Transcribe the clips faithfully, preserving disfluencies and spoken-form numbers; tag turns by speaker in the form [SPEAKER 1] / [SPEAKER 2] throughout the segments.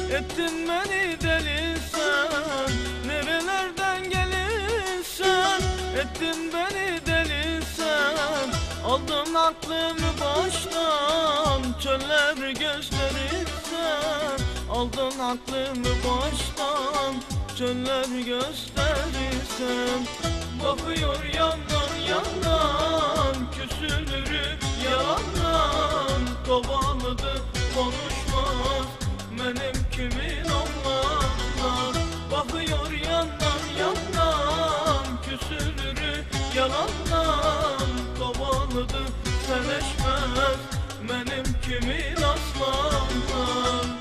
[SPEAKER 1] Ettin beni deli sen, nerelerden gelirsen. Ettin beni deli sen, aldın aklımı baştan. Çöller gösterirsen, aldın aklımı baştan. Çöller gösterirsen, bakıyor yandan yandan, küsülürü yalandan. Kovaladı konuşmaz, benim kimin onlarla. Bakıyor yandan yandan, küsülürü yalandan. Kovaladı sevişmez, benim kimin aslandan.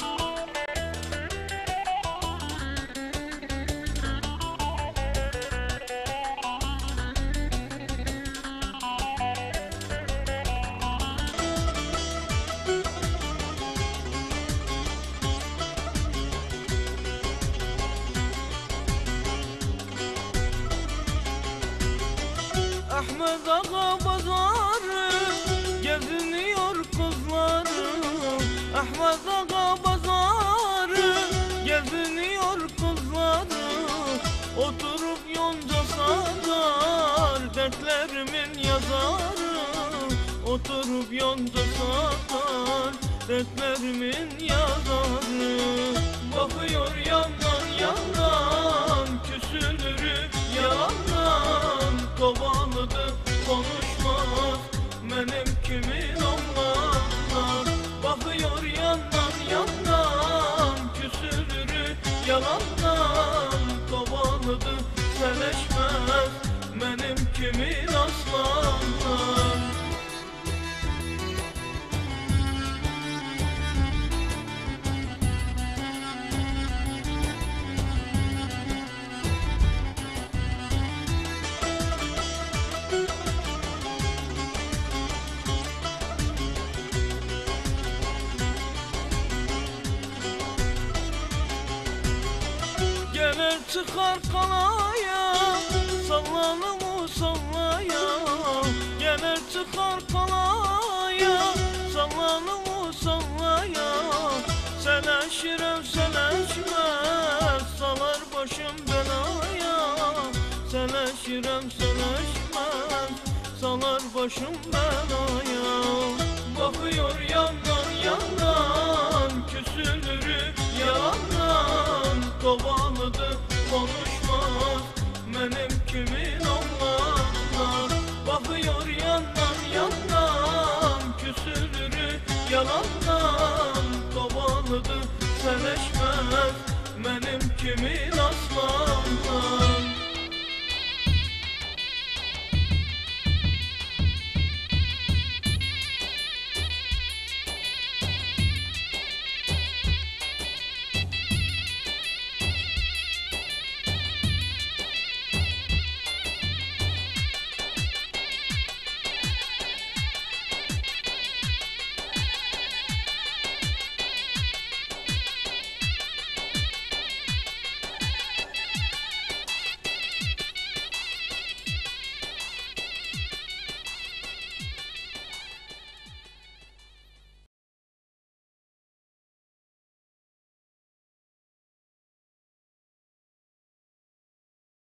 [SPEAKER 1] Ahmet Ağa pazarı geziniyor kızları. Ahmet Ağa pazarı geziniyor kızları. Oturup yonca satar, dertlerimin yazarı. Oturup yonca satar, dertlerimin yazarı. Bakıyor yandan yandan, küsülürü yalandan. Kovaladı konuşmaz, benim kimin onlarla. Bakıyor yandan yandan, küsülürü yalandan. Kovaladı sevişmez, benim kimin aslandan. Gelir çıkar kalaya, sallanımı sallaya. Gelir çıkar kalaya, sallanımı sallaya. Seleşirem seleşmez, salar başım belaya. Seleşirem seleşmez, salar başım belaya. Bakıyor yandan yandan, küsülürü yalandan. Kovaladı konuşmaz, benim kimin onlarla. Bakıyor yandan yandan, küsülürü yalandan. Kovaladı sevişmez, benim kimin aslandan.